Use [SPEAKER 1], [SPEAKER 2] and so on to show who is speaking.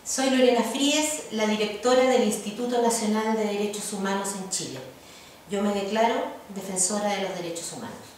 [SPEAKER 1] Soy Lorena Fríes, la directora del Instituto Nacional de Derechos Humanos en Chile. Yo me declaro defensora de los derechos humanos.